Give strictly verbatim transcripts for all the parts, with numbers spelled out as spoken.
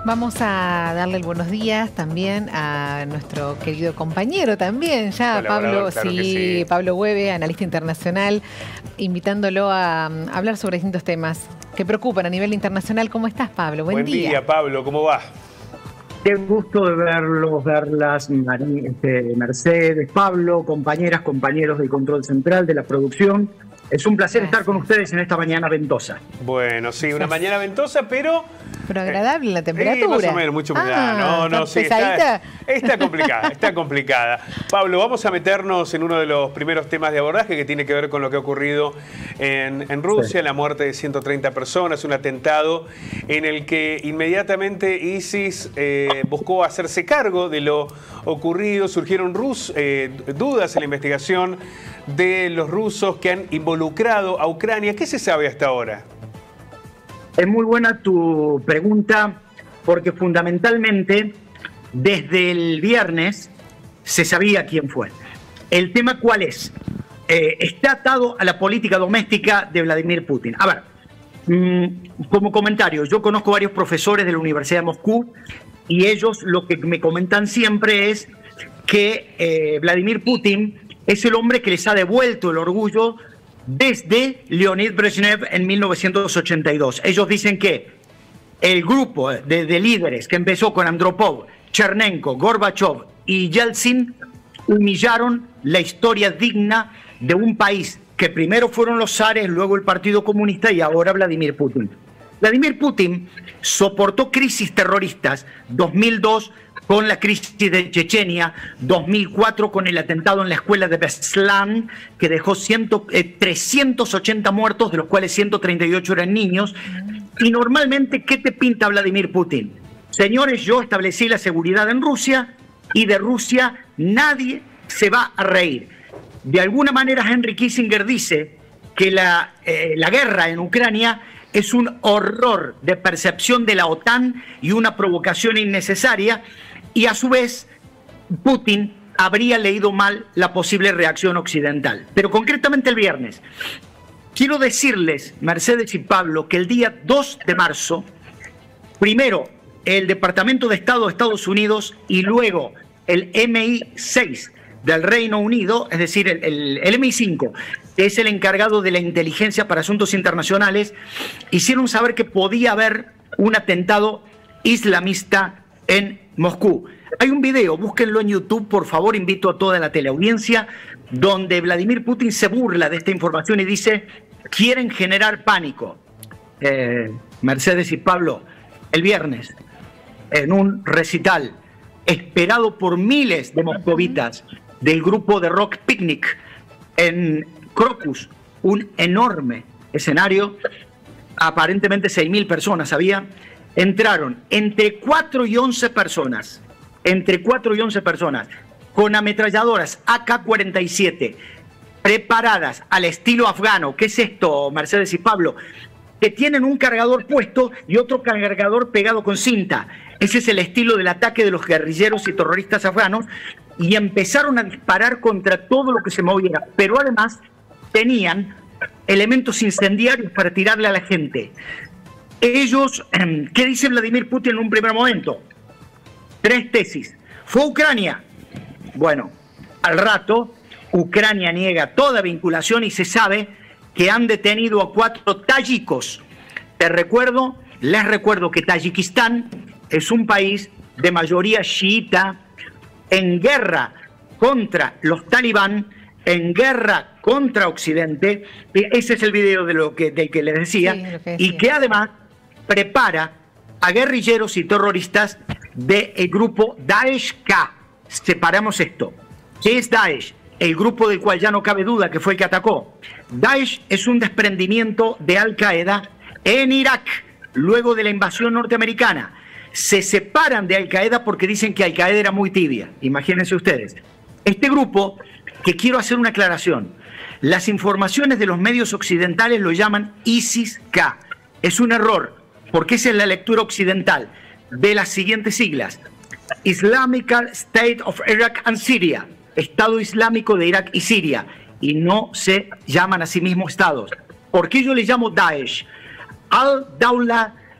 Vamos a darle el buenos días también a nuestro querido compañero también, ya Pablo, claro sí, sí. Pablo Hueve, analista internacional, invitándolo a, a hablar sobre distintos temas que preocupan a nivel internacional. ¿Cómo estás, Pablo? Buen, Buen día. Buen día, Pablo, ¿cómo va? Qué gusto de verlos, verlas, Marí, este, Mercedes, Pablo, compañeras, compañeros del control central, de la producción. Es un placer Gracias. estar con ustedes en esta mañana ventosa. Bueno, sí, una mañana ventosa, pero... Pero agradable la temperatura. Eh, más o menos, mucha humedad. Ah, no, no, sí, está, está complicada, está complicada. Pablo, vamos a meternos en uno de los primeros temas de abordaje que tiene que ver con lo que ha ocurrido en, en Rusia, sí. La muerte de ciento treinta personas, un atentado en el que inmediatamente ISIS eh, buscó hacerse cargo de lo ocurrido. Surgieron rus, eh, dudas en la investigación de los rusos que han involucrado a Ucrania. ¿Qué se sabe hasta ahora? Es muy buena tu pregunta, porque fundamentalmente desde el viernes se sabía quién fue. ¿El tema cuál es? Eh, está atado a la política doméstica de Vladimir Putin. A ver, mmm, como comentario, yo conozco varios profesores de la Universidad de Moscú y ellos lo que me comentan siempre es que eh, Vladimir Putin es el hombre que les ha devuelto el orgullo desde Leonid Brezhnev en mil novecientos ochenta y dos. Ellos dicen que el grupo de, de líderes que empezó con Andropov, Chernenko, Gorbachev y Yeltsin humillaron la historia digna de un país que primero fueron los zares, luego el Partido Comunista y ahora Vladimir Putin. Vladimir Putin soportó crisis terroristas, dos mil dos con la crisis de Chechenia, dos mil cuatro con el atentado en la escuela de Beslan, que dejó trescientos ochenta muertos, de los cuales ciento treinta y ocho eran niños. Y normalmente, ¿qué te pinta Vladimir Putin? Señores, yo establecí la seguridad en Rusia y de Rusia nadie se va a reír. De alguna manera, Henry Kissinger dice que la, eh, la guerra en Ucrania es un horror de percepción de la OTAN y una provocación innecesaria. Y a su vez, Putin habría leído mal la posible reacción occidental. Pero concretamente el viernes, quiero decirles, Mercedes y Pablo, que el día dos de marzo, primero el Departamento de Estado de Estados Unidos y luego el M I seis del Reino Unido, es decir, el, el, el M I cinco, que es el encargado de la inteligencia para asuntos internacionales, hicieron saber que podía haber un atentado islamista en Moscú. Hay un video, búsquenlo en YouTube, por favor, invito a toda la teleaudiencia, donde Vladimir Putin se burla de esta información y dice, quieren generar pánico. Eh, Mercedes y Pablo, el viernes, en un recital esperado por miles de moscovitas del grupo de rock Picnic en Crocus, un enorme escenario, aparentemente seis mil personas había, entraron entre cuatro y once personas, entre cuatro y once personas, con ametralladoras A K cuarenta y siete, preparadas al estilo afgano. ¿Qué es esto, Mercedes y Pablo? Que tienen un cargador puesto y otro cargador pegado con cinta. Ese es el estilo del ataque de los guerrilleros y terroristas afganos, y empezaron a disparar contra todo lo que se moviera, pero además tenían elementos incendiarios para tirarle a la gente. Ellos, ¿qué dice Vladimir Putin en un primer momento? Tres tesis. ¿Fue Ucrania? Bueno, al rato, Ucrania niega toda vinculación y se sabe que han detenido a cuatro tayikos. Te recuerdo, les recuerdo que Tayikistán es un país de mayoría chiita en guerra contra los talibán, en guerra contra Occidente. Ese es el video de lo que, del que les decía, sí, que decía. Y que además prepara a guerrilleros y terroristas del grupo Daesh-K. Separamos esto. ¿Qué es Daesh? El grupo del cual ya no cabe duda que fue el que atacó. Daesh es un desprendimiento de Al-Qaeda en Irak, luego de la invasión norteamericana. Se separan de Al-Qaeda porque dicen que Al-Qaeda era muy tibia. Imagínense ustedes. Este grupo, que quiero hacer una aclaración, las informaciones de los medios occidentales lo llaman ISIS-K. Es un error, porque esa es la lectura occidental de las siguientes siglas: Islamic State of Iraq and Syria, Estado Islámico de Irak y Siria, y no se llaman a sí mismos estados. ¿Por qué yo le llamo Daesh? Al-Dawla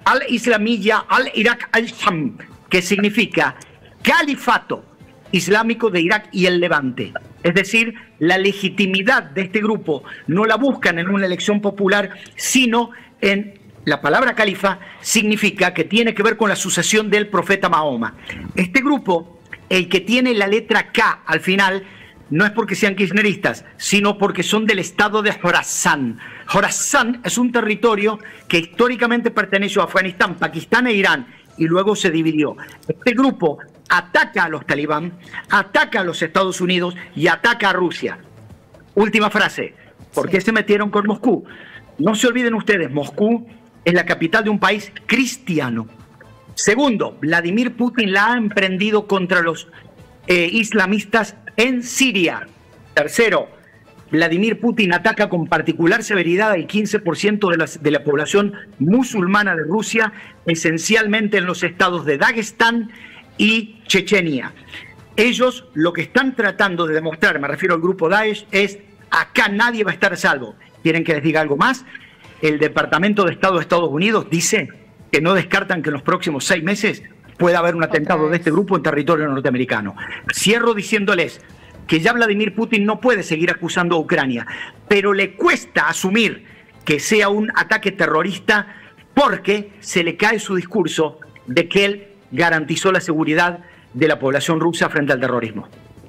al-Islamiyya al-Irak al-Sham, que significa Califato Islámico de Irak y el Levante. Es decir, la legitimidad de este grupo no la buscan en una elección popular, sino en la palabra califa significa que tiene que ver con la sucesión del profeta Mahoma. Este grupo, el que tiene la letra K al final, no es porque sean kirchneristas, sino porque son del estado de Jorazán. Jorazán es un territorio que históricamente perteneció a Afganistán, Pakistán e Irán, y luego se dividió. Este grupo ataca a los talibán, ataca a los Estados Unidos y ataca a Rusia. Última frase. ¿Por qué se metieron con Moscú? No se olviden ustedes, Moscú es la capital de un país cristiano. Segundo, Vladimir Putin la ha emprendido contra los eh, islamistas en Siria. Tercero, Vladimir Putin ataca con particular severidad al quince por ciento de la, de la población musulmana de Rusia, esencialmente en los estados de Dagestán y Chechenia. Ellos lo que están tratando de demostrar, me refiero al grupo Daesh, es acá nadie va a estar a salvo. ¿Quieren que les diga algo más? El Departamento de Estado de Estados Unidos dice que no descartan que en los próximos seis meses pueda haber un atentado de este grupo en territorio norteamericano. Cierro diciéndoles que ya Vladimir Putin no puede seguir acusando a Ucrania, pero le cuesta asumir que sea un ataque terrorista porque se le cae su discurso de que él garantizó la seguridad de la población rusa frente al terrorismo.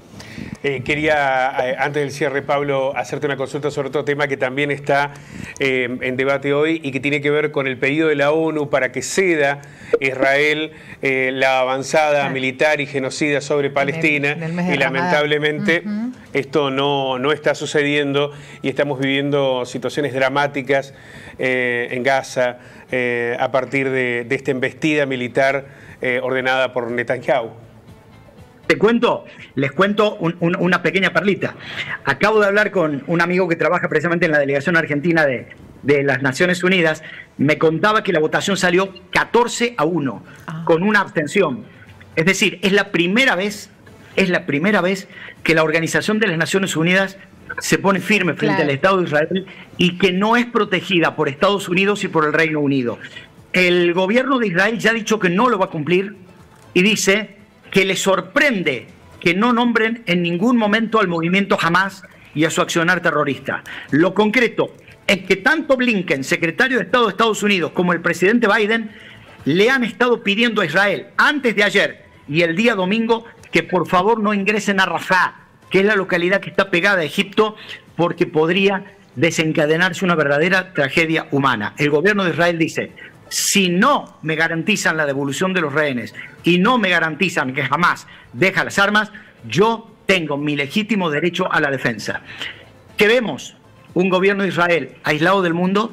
Eh, quería, eh, antes del cierre, Pablo, hacerte una consulta sobre otro tema que también está eh, en debate hoy y que tiene que ver con el pedido de la ONU para que ceda Israel eh, la avanzada sí. militar y genocida sobre Palestina. En el, en el y lamentablemente uh-huh. esto no, no está sucediendo y estamos viviendo situaciones dramáticas eh, en Gaza eh, a partir de, de esta embestida militar eh, ordenada por Netanyahu. Te cuento, les cuento un, un, una pequeña perlita. Acabo de hablar con un amigo que trabaja precisamente en la delegación argentina de, de las Naciones Unidas. Me contaba que la votación salió catorce a uno, ah. con una abstención. Es decir, es la primera vez, es la primera vez que la Organización de las Naciones Unidas se pone firme frente claro. al Estado de Israel y que no es protegida por Estados Unidos y por el Reino Unido. El gobierno de Israel ya ha dicho que no lo va a cumplir y dice que le sorprende que no nombren en ningún momento al movimiento Hamas y a su accionar terrorista. Lo concreto es que tanto Blinken, secretario de Estado de Estados Unidos, como el presidente Biden le han estado pidiendo a Israel antes de ayer y el día domingo que por favor no ingresen a Rafah, que es la localidad que está pegada a Egipto, porque podría desencadenarse una verdadera tragedia humana. El gobierno de Israel dice: si no me garantizan la devolución de los rehenes y no me garantizan que jamás deja las armas, yo tengo mi legítimo derecho a la defensa. ¿Qué vemos? Un gobierno de Israel aislado del mundo,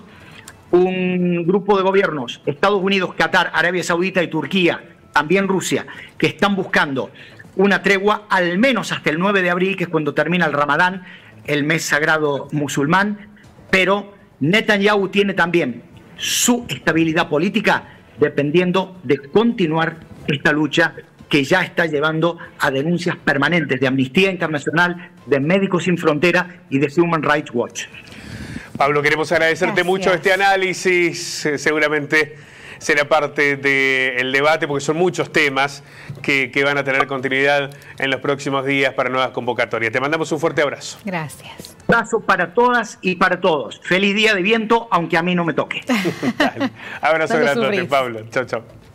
un grupo de gobiernos, Estados Unidos, Qatar, Arabia Saudita y Turquía, también Rusia, que están buscando una tregua al menos hasta el nueve de abril, que es cuando termina el Ramadán, el mes sagrado musulmán, pero Netanyahu tiene también su estabilidad política dependiendo de continuar esta lucha que ya está llevando a denuncias permanentes de Amnistía Internacional, de Médicos Sin Fronteras y de Human Rights Watch. Pablo, queremos agradecerte Gracias. mucho este análisis, seguramente será parte del debate porque son muchos temas que, que van a tener continuidad en los próximos días para nuevas convocatorias. Te mandamos un fuerte abrazo. Gracias. Abrazo para todas y para todos. Feliz día de viento, aunque a mí no me toque. Abrazo grande, Pablo. Chao, chao.